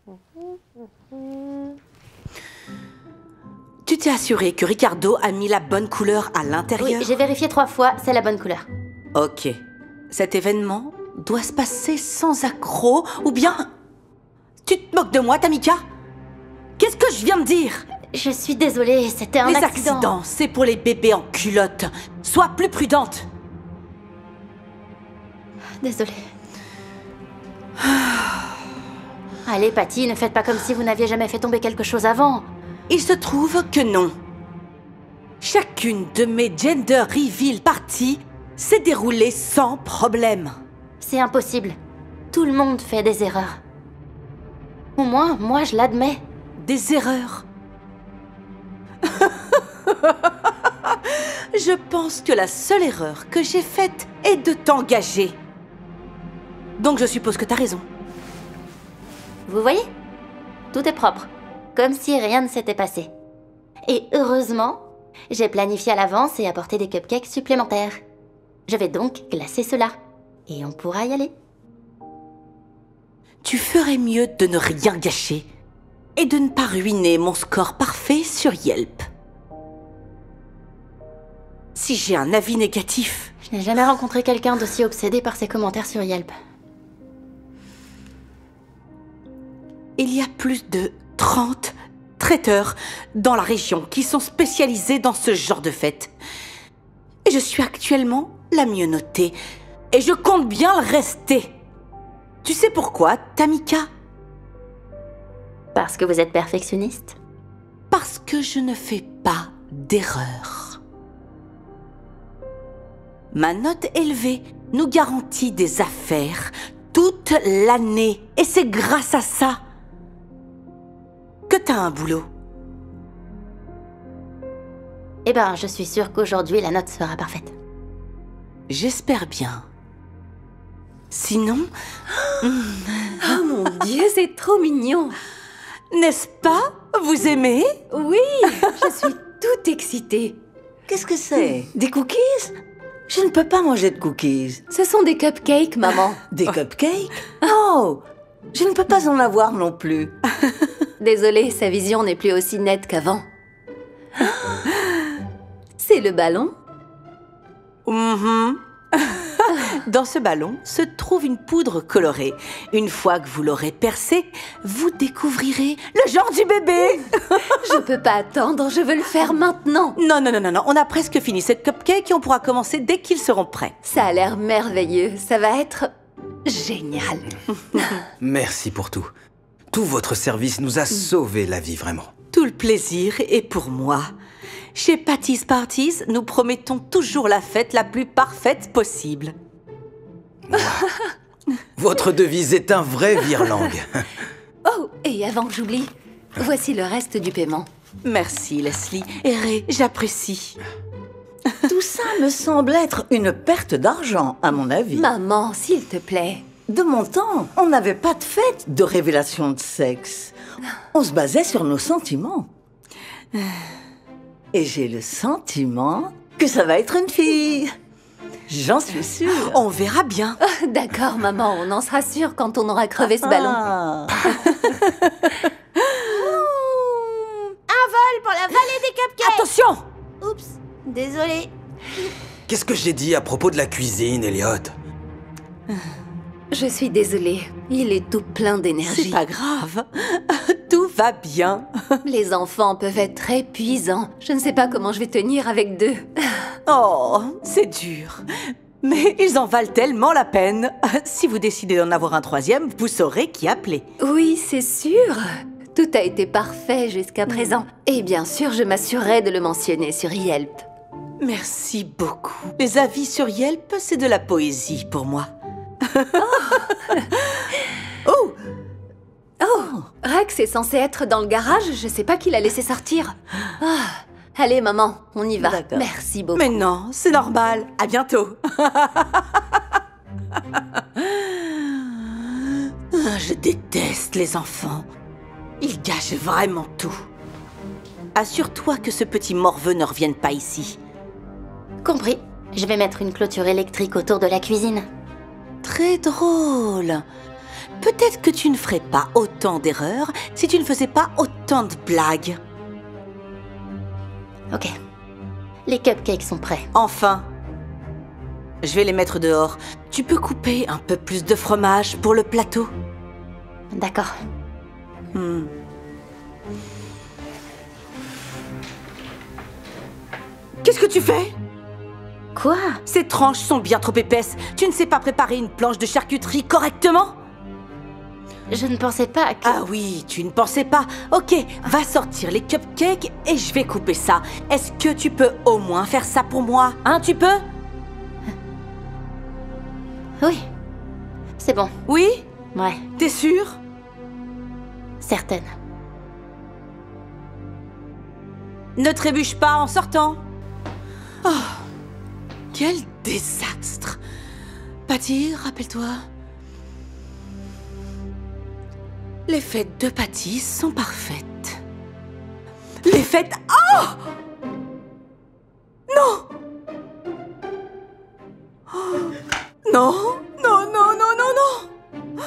Tu t'es assuré que Ricardo a mis la bonne couleur à l'intérieur? Oui, j'ai vérifié 3 fois, c'est la bonne couleur. Ok. Cet événement doit se passer sans accroc, ou bien... Tu te moques de moi, Tamika? Qu'est-ce que je viens de dire? Je suis désolée, c'était un accident. Les accidents, c'est pour les bébés en culotte. Sois plus prudente. Désolée. Allez, Patty, ne faites pas comme si vous n'aviez jamais fait tomber quelque chose avant. Il se trouve que non. Chacune de mes gender reveal parties s'est déroulée sans problème. C'est impossible. Tout le monde fait des erreurs. Au moins, moi, je l'admets. Des erreurs. Je pense que la seule erreur que j'ai faite est de t'engager. Donc je suppose que t'as raison. Vous voyez? Tout est propre. Comme si rien ne s'était passé. Et heureusement, j'ai planifié à l'avance et apporté des cupcakes supplémentaires. Je vais donc glacer cela. Et on pourra y aller. Tu ferais mieux de ne rien gâcher et de ne pas ruiner mon score parfait sur Yelp. Si j'ai un avis négatif... Je n'ai jamais rencontré quelqu'un d'aussi obsédé par ses commentaires sur Yelp. Il y a plus de 30 traiteurs dans la région qui sont spécialisés dans ce genre de fête. Et je suis actuellement la mieux notée. Et je compte bien le rester. Tu sais pourquoi, Tamika? Parce que vous êtes perfectionniste? Parce que je ne fais pas d'erreur. Ma note élevée nous garantit des affaires toute l'année. Et c'est grâce à ça que t'as un boulot. Eh ben, je suis sûre qu'aujourd'hui, la note sera parfaite. J'espère bien. Sinon... Oh mon Dieu, c'est trop mignon. N'est-ce pas? Vous aimez? Oui, je suis toute excitée. Qu'est-ce que c'est? Des cookies? Je ne peux pas manger de cookies. Ce sont des cupcakes, maman. Des cupcakes? Oh! Je ne peux pas en avoir non plus. Désolée, sa vision n'est plus aussi nette qu'avant. C'est le ballon? Dans ce ballon se trouve une poudre colorée. Une fois que vous l'aurez percé, vous découvrirez le genre du bébé. Je peux pas attendre, je veux le faire maintenant. Non, on a presque fini cette cupcake et on pourra commencer dès qu'ils seront prêts. Ça a l'air merveilleux, ça va être génial. Merci pour tout. Tout votre service nous a sauvé la vie, vraiment. Tout le plaisir est pour moi. Chez Patty's Parties, nous promettons toujours la fête la plus parfaite possible. Votre devise est un vrai virelangue. Oh, et avant que j'oublie, voici le reste du paiement. Merci, Leslie. Ray, j'apprécie. Tout ça me semble être une perte d'argent, à mon avis. Maman, s'il te plaît. De mon temps, on n'avait pas de fête de révélation de sexe. On se basait sur nos sentiments. Et j'ai le sentiment que ça va être une fille. J'en suis sûre. On verra bien. D'accord, maman, on en sera sûr quand on aura crevé ce ballon. Ah. Un vol pour la vallée des cupcakes! Attention! Oups, désolée. Qu'est-ce que j'ai dit à propos de la cuisine, Elliot? Je suis désolée, il est tout plein d'énergie. C'est pas grave. Tout va bien. Les enfants peuvent être épuisants. Je ne sais pas comment je vais tenir avec 2. Oh, c'est dur. Mais ils en valent tellement la peine. Si vous décidez d'en avoir un troisième, vous saurez qui appeler. Oui, c'est sûr. Tout a été parfait jusqu'à présent. Et bien sûr, je m'assurerai de le mentionner sur Yelp. Merci beaucoup. Les avis sur Yelp, c'est de la poésie pour moi. Oh! Rex est censé être dans le garage, je sais pas qui l'a laissé sortir. Allez, maman, on y va. D'accord. Merci beaucoup. Mais non, c'est normal. À bientôt. Je déteste les enfants. Ils gâchent vraiment tout. Assure-toi que ce petit morveux ne revienne pas ici. Compris. Je vais mettre une clôture électrique autour de la cuisine. Très drôle. peut-être que tu ne ferais pas autant d'erreurs si tu ne faisais pas autant de blagues. Ok. Les cupcakes sont prêts. Enfin, je vais les mettre dehors. Tu peux couper un peu plus de fromage pour le plateau? D'accord. Qu'est-ce que tu fais? Quoi? Ces tranches sont bien trop épaisses. Tu ne sais pas préparer une planche de charcuterie correctement? Je ne pensais pas que... Ah oui, tu ne pensais pas. Ok, va sortir les cupcakes et je vais couper ça. Est-ce que tu peux au moins faire ça pour moi? Hein, tu peux? Oui. C'est bon. Oui? Ouais, T'es sûre? certaine. Ne trébuche pas en sortant. Oh, quel désastre. Patty, rappelle-toi. Les fêtes de Patty sont parfaites. Les fêtes... Oh! Non! Oh, non, non, non, non, non, non!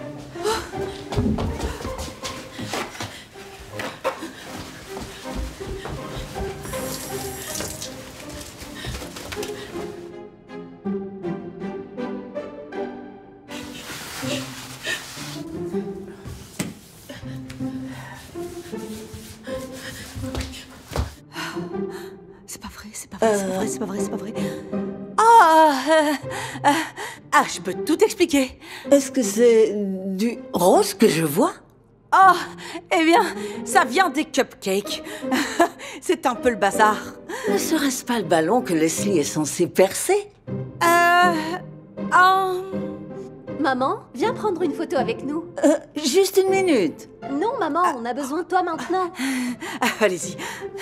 C'est pas vrai, c'est pas vrai, c'est pas vrai, c'est pas vrai, c'est pas vrai. Ah, je peux tout expliquer. Est-ce que c'est du rose que je vois? Oh, eh bien, ça vient des cupcakes. C'est un peu le bazar. Ne serait-ce pas le ballon que Leslie est censée percer? Maman, viens prendre une photo avec nous. Juste une minute. Non, maman, on a besoin de toi maintenant. Allez-y.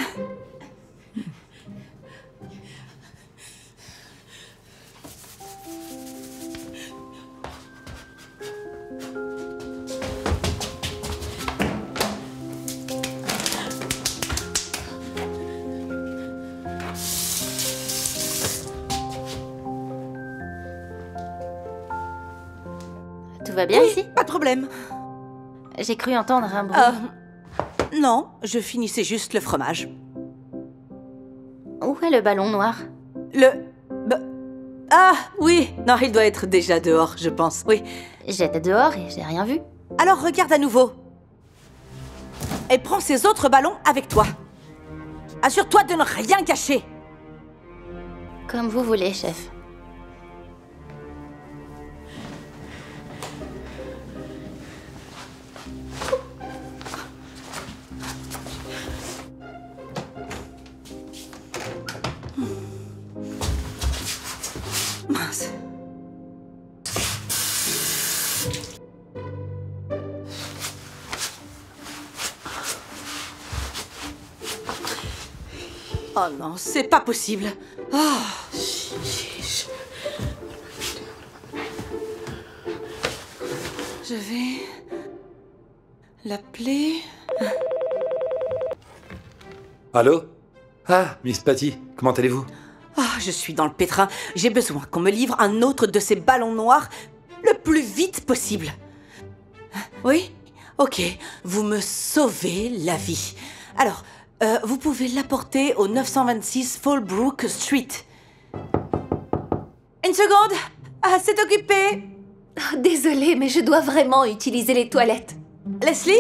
Tout va bien Oui, ici? pas de problème. J'ai cru entendre un bruit. Non, je finissais juste le fromage. Où est le ballon noir? Ah, oui. Non, il doit être déjà dehors, je pense. Oui. J'étais dehors et j'ai rien vu. Alors, regarde à nouveau. Et prends ces autres ballons avec toi. Assure-toi de ne rien cacher. Comme vous voulez, chef. Mince. Oh non, c'est pas possible. Oh. Je vais l'appeler. Allô? Ah, Miss Patty, comment allez-vous? Ah, je suis dans le pétrin. J'ai besoin qu'on me livre un autre de ces ballons noirs le plus vite possible. Oui? Ok, vous me sauvez la vie. Alors, vous pouvez l'apporter au 926 Fallbrook Street. Une seconde! Ah, c'est occupé! Désolée, mais je dois vraiment utiliser les toilettes. Leslie?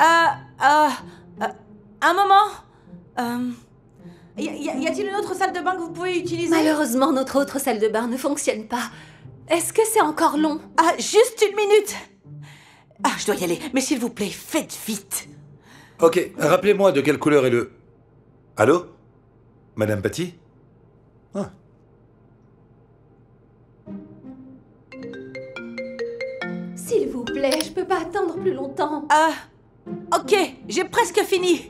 Un moment. Y a-t-il une autre salle de bain que vous pouvez utiliser? Malheureusement, notre autre salle de bain ne fonctionne pas. Est-ce que c'est encore long? Ah, juste une minute! Ah, je dois y aller, mais s'il vous plaît, faites vite! Ok, rappelez-moi de quelle couleur est le... Allô? Madame Patty? Ah. S'il vous plaît, je peux pas attendre plus longtemps. Ok, j'ai presque fini.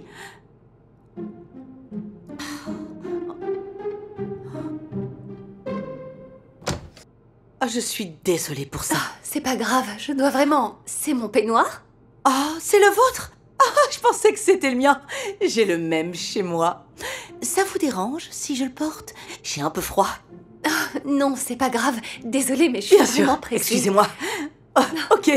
Ah, je suis désolée pour ça. C'est pas grave, je dois vraiment... C'est mon peignoir? Ah, c'est le vôtre? Ah, je pensais que c'était le mien. J'ai le même chez moi. Ça vous dérange si je le porte? J'ai un peu froid. Non, c'est pas grave. Désolée, mais je suis Bien sûr, vraiment pressée. excusez-moi. Ok.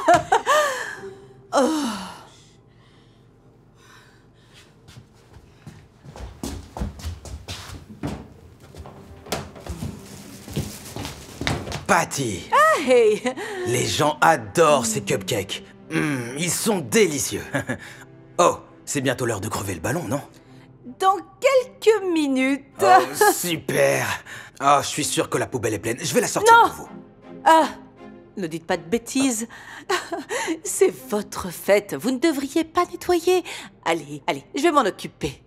Patty, Hey. les gens adorent ces cupcakes. Ils sont délicieux. Oh, c'est bientôt l'heure de crever le ballon, non? Dans quelques minutes. Oh, super. Oh, je suis sûr que la poubelle est pleine. Je vais la sortir Non. pour vous. Ah, ne dites pas de bêtises. C'est votre fête. Vous ne devriez pas nettoyer. Allez, allez, je vais m'en occuper.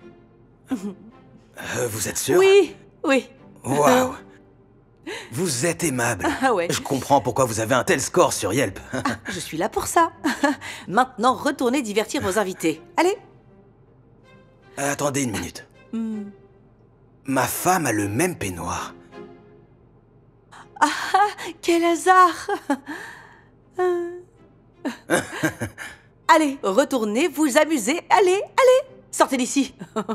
Vous êtes sûr? Oui, oui. Waouh. Vous êtes aimable. Ah ouais. Je comprends pourquoi vous avez un tel score sur Yelp. Je suis là pour ça. Maintenant, retournez divertir vos invités. Allez. Attendez une minute. Ma femme a le même peignoir. Quel hasard. Allez, retournez vous amuser. Allez, allez. Sortez d'ici.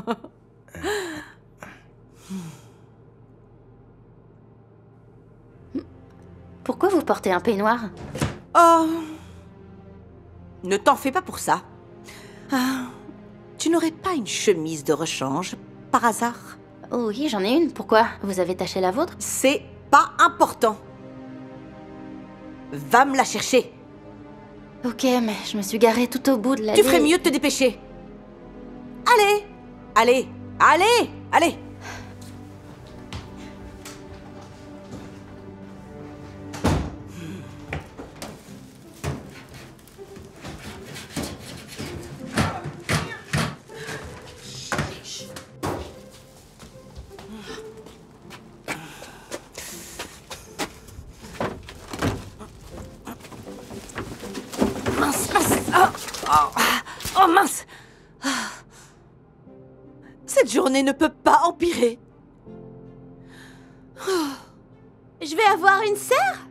Pourquoi vous portez un peignoir? Oh. Ne t'en fais pas pour ça. Ah, tu n'aurais pas une chemise de rechange, par hasard? Oui, j'en ai une. Pourquoi? Vous avez taché la vôtre? C'est pas important. Va me la chercher. Ok, mais je me suis garée tout au bout de la Tu ferais mieux de te dépêcher. Allez, allez, allez, allez. Mince, mince. Oh, mince. Cette journée ne peut pas empirer. Je vais avoir une sœur?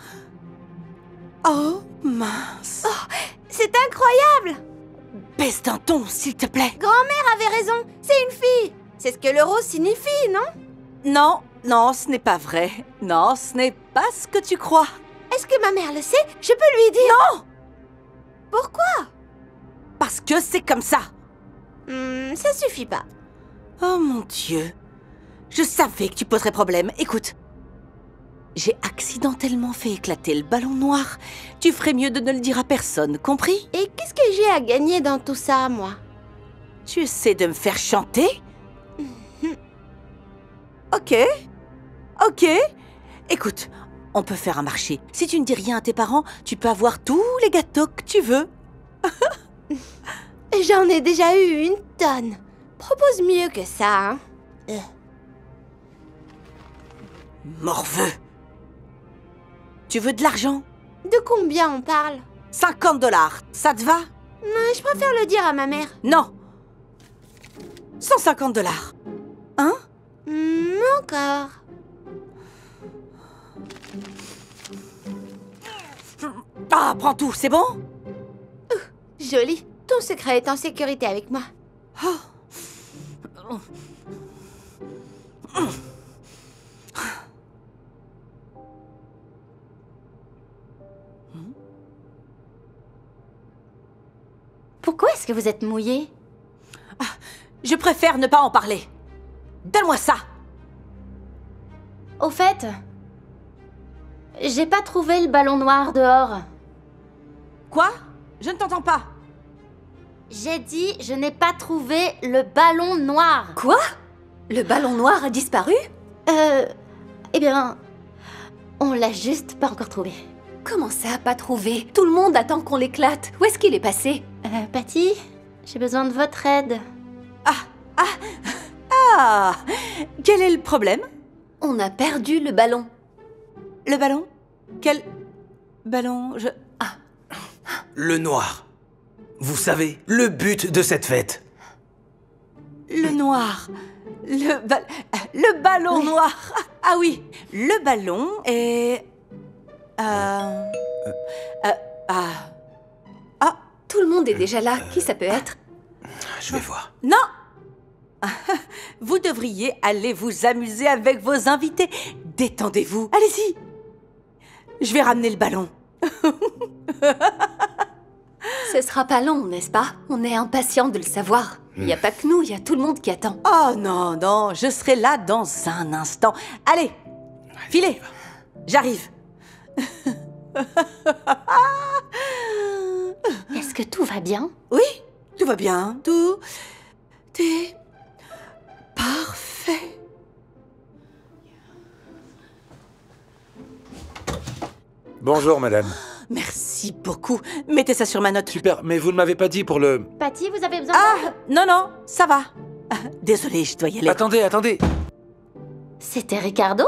Oh, mince. C'est incroyable! Baisse d'un ton, s'il te plaît. Grand-mère avait raison, c'est une fille! C'est ce que le rose signifie, non? Non, non, ce n'est pas vrai. Non, ce n'est pas ce que tu crois. Est-ce que ma mère le sait? Je peux lui dire? Non! Pourquoi? Parce que c'est comme ça. Ça suffit pas. Oh mon Dieu. Je savais que tu poserais problème. Écoute. J'ai accidentellement fait éclater le ballon noir. Tu ferais mieux de ne le dire à personne, compris? Et qu'est-ce que j'ai à gagner dans tout ça, moi? Tu essaies de me faire chanter? Ok. Ok. Écoute, on peut faire un marché. Si tu ne dis rien à tes parents, tu peux avoir tous les gâteaux que tu veux. J'en ai déjà eu une tonne. Propose mieux que ça, hein? Morveux. Tu veux de l'argent? De combien on parle? 50 $. Ça te va? Je préfère le dire à ma mère. Non. 150 $. Hein? Encore. Ah, prends tout, c'est bon? Joli. Ton secret est en sécurité avec moi. Pourquoi est-ce que vous êtes mouillé? Je préfère ne pas en parler. Donne-moi ça. Au fait, j'ai pas trouvé le ballon noir dehors. Quoi? Je ne t'entends pas. J'ai dit, je n'ai pas trouvé le ballon noir. Quoi? Le ballon noir a disparu? Eh bien, on l'a juste pas encore trouvé. Comment ça, pas trouvé? Tout le monde attend qu'on l'éclate. Où est-ce qu'il est passé? Patty, j'ai besoin de votre aide. Ah, quel est le problème? On a perdu le ballon. Le ballon? Quel ballon? Le noir. Vous savez, le but de cette fête. Le noir. Le ballon noir. Ah oui, le ballon est... Tout le monde est déjà là. Qui ça peut être? Je vais voir. Non. Vous devriez aller vous amuser avec vos invités. Détendez-vous. Allez-y. Je vais ramener le ballon. Ce sera pas long, n'est-ce pas? On est impatients de le savoir. Il n'y a pas que nous, il y a tout le monde qui attend. Oh non, non, je serai là dans un instant. Allez, filez, j'arrive. Est-ce que tout va bien? Oui, tout va bien, tout est parfait. Bonjour, madame. Merci beaucoup. Mettez ça sur ma note. Super, mais vous ne m'avez pas dit pour le... Patty, vous avez besoin Ah, non, non, ça va. Désolée, je dois y aller. Attendez, attendez. C'était Ricardo?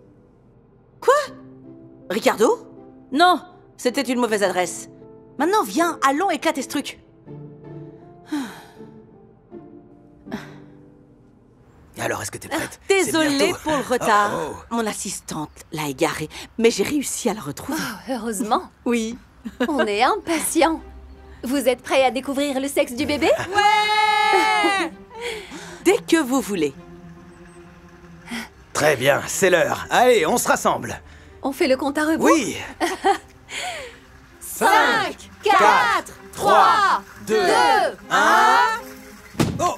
Ricardo? Non, c'était une mauvaise adresse. Maintenant, viens, allons éclater ce truc. Alors, est-ce que t'es prête? Désolée C'est bientôt. pour le retard. Oh, oh. Mon assistante l'a égaré, mais j'ai réussi à la retrouver. Oh, heureusement, Oui. on est impatients. Vous êtes prêts à découvrir le sexe du bébé? Dès que vous voulez. Très bien, c'est l'heure. Allez, on se rassemble. On fait le compte à rebours? Oui. 5, 4, 3, 2, 1... Oh.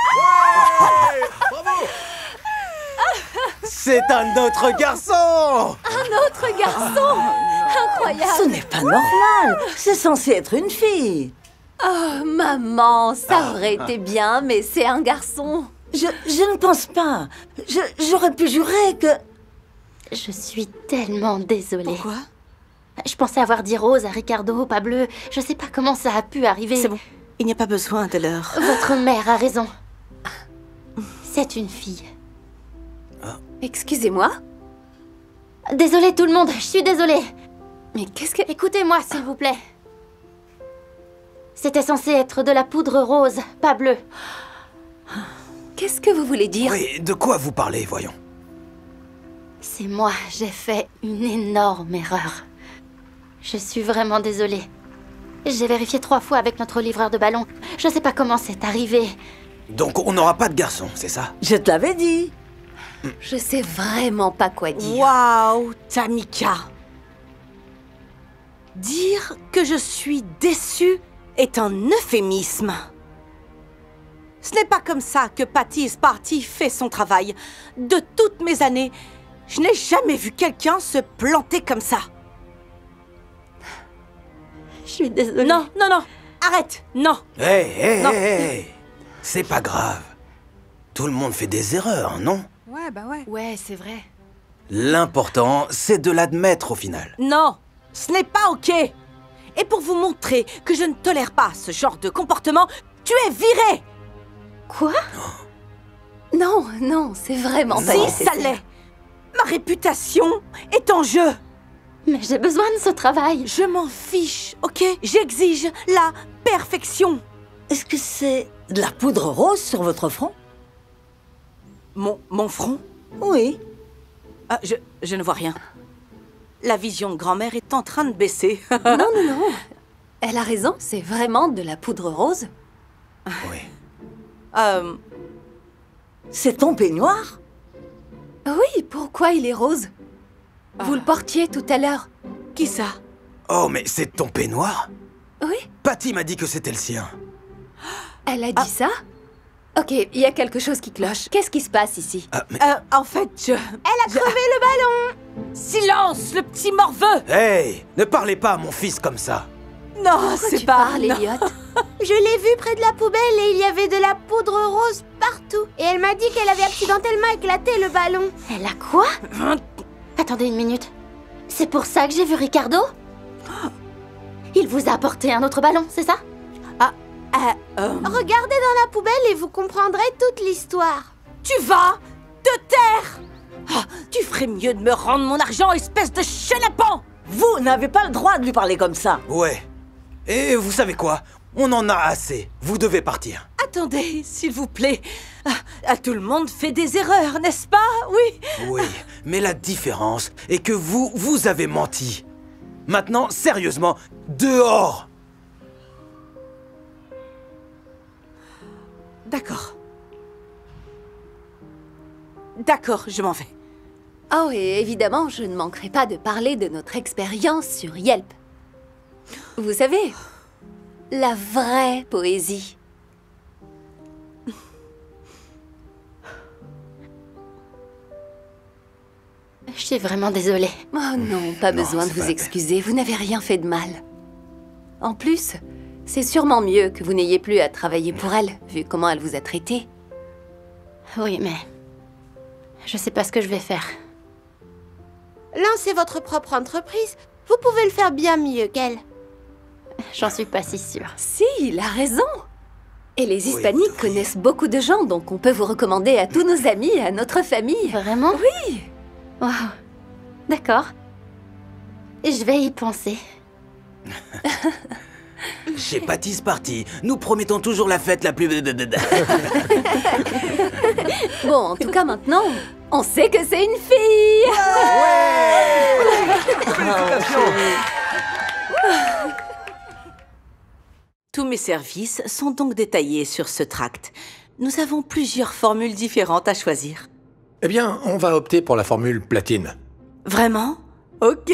Bravo. C'est un autre garçon. Notre garçon! Ce Incroyable! n'est pas normal. C'est censé être une fille. Oh, maman, ça aurait été bien, mais c'est un garçon. Je ne pense pas. J'aurais pu jurer que... Je suis tellement désolée. Pourquoi? Je pensais avoir dit rose à Ricardo, pas bleu. Je sais pas comment ça a pu arriver. C'est bon. Il n'y a pas besoin de l'heure. Votre mère a raison. C'est une fille. Excusez-moi, Désolée tout le monde, je suis désolée. mais qu'est-ce que... Écoutez-moi, s'il vous plaît. C'était censé être de la poudre rose, pas bleue. Qu'est-ce que vous voulez dire? Oui, de quoi vous parlez, voyons? C'est moi, j'ai fait une énorme erreur. Je suis vraiment désolée. J'ai vérifié 3 fois avec notre livreur de ballons. Je sais pas comment c'est arrivé. Donc, on n'aura pas de garçon, c'est ça? Je te l'avais dit. Je sais vraiment pas quoi dire. Waouh, Tamika. Dire que je suis déçue est un euphémisme. Ce n'est pas comme ça que Patty is Party fait son travail. De toutes mes années, je n'ai jamais vu quelqu'un se planter comme ça. Je suis désolée. Non, non, non, arrête, non. Hé, Non. c'est pas grave. Tout le monde fait des erreurs, non? Ouais, bah ouais. Ouais, c'est vrai. L'important, c'est de l'admettre au final. Non, ce n'est pas OK. Et pour vous montrer que je ne tolère pas ce genre de comportement, tu es viré. Quoi? Non, non, c'est vraiment pas Si, nécessaire. ça l'est. Ma réputation est en jeu. Mais j'ai besoin de ce travail. Je m'en fiche, OK? J'exige la perfection. Est-ce que c'est de la poudre rose sur votre front? Mon front? Oui. Ah, je ne vois rien. La vision de grand-mère est en train de baisser. Non, non, non. Elle a raison, c'est vraiment de la poudre rose. Oui. C'est ton peignoir? Oui, pourquoi il est rose? Vous le portiez tout à l'heure. Qui ça? Oh, mais c'est ton peignoir? Oui, Patty m'a dit que c'était le sien. elle a dit ça? Ok, il y a quelque chose qui cloche. Qu'est-ce qui se passe ici? Ah, mais... En fait, Elle a crevé le ballon. Silence, le petit morveux. Hey, ne parlez pas à mon fils comme ça. Non, Pourquoi c'est tu pas... parles, non. Elliot? Je l'ai vue près de la poubelle et il y avait de la poudre rose partout. Et elle m'a dit qu'elle avait accidentellement éclaté le ballon. Elle a quoi? Attendez une minute. C'est pour ça que j'ai vu Ricardo? Il vous a apporté un autre ballon, c'est ça? Regardez dans la poubelle et vous comprendrez toute l'histoire. Tu vas te taire. Ah, tu ferais mieux de me rendre mon argent, espèce de chenapan. Vous n'avez pas le droit de lui parler comme ça. Ouais. Et vous savez quoi? On en a assez. Vous devez partir. Attendez, s'il vous plaît. Tout le monde fait des erreurs, n'est-ce pas? Oui. Oui, mais la différence est que vous avez menti. Maintenant, sérieusement, dehors! D'accord. D'accord, je m'en vais. Oh, et évidemment, je ne manquerai pas de parler de notre expérience sur Yelp. Vous savez, la vraie poésie. Je suis vraiment désolée. Oh non, pas Non, besoin de c'est vous pas la excuser, vous n'avez rien fait de mal. En plus, c'est sûrement mieux que vous n'ayez plus à travailler pour elle, vu comment elle vous a traité. Oui, mais... je sais pas ce que je vais faire. Lancez votre propre entreprise. Vous pouvez le faire bien mieux qu'elle. J'en suis pas si sûre. Si, il a raison. Et les Oui, Hispaniques vous devriez. connaissent beaucoup de gens, donc on peut vous recommander à tous nos amis et à notre famille. Vraiment? Oui. Wow. D'accord. Je vais y penser. Chez Patty's Party, nous promettons toujours la fête la plus... Bon, en tout cas maintenant, on sait que c'est une fille. Tous mes services sont donc détaillés sur ce tract. Nous avons plusieurs formules différentes à choisir. Eh bien, on va opter pour la formule platine. Vraiment? Ok.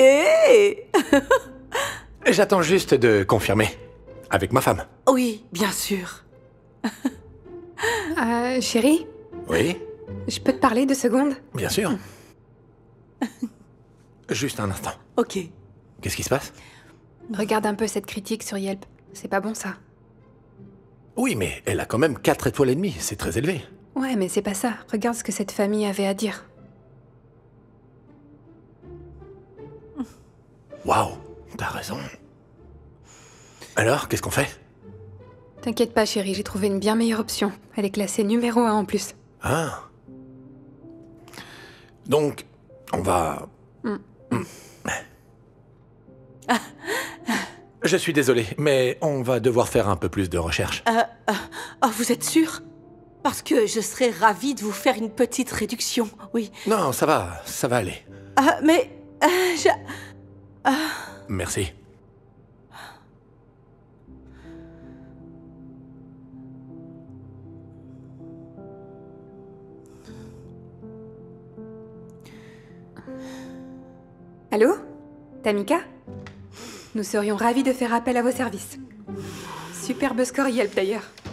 J'attends juste de confirmer. Avec ma femme. Oui, bien sûr. Chérie, Oui, je peux te parler 2 secondes? bien sûr. Juste un instant. Ok. Qu'est-ce qui se passe? Regarde un peu cette critique sur Yelp. C'est pas bon, ça. Oui, mais elle a quand même 4 étoiles et demie. C'est très élevé. Ouais, mais c'est pas ça. Regarde ce que cette famille avait à dire. Waouh, t'as raison. Alors, qu'est-ce qu'on fait? T'inquiète pas, chérie, j'ai trouvé une bien meilleure option. Elle est classée numéro 1 en plus. Ah. Donc, on va... Je suis désolé, mais on va devoir faire un peu plus de recherche. Oh, vous êtes sûr? Parce que je serais ravie de vous faire une petite réduction, oui. Non, ça va aller. Mais... Merci. Allô? Tamika? Nous serions ravis de faire appel à vos services. Superbe score Yelp d'ailleurs.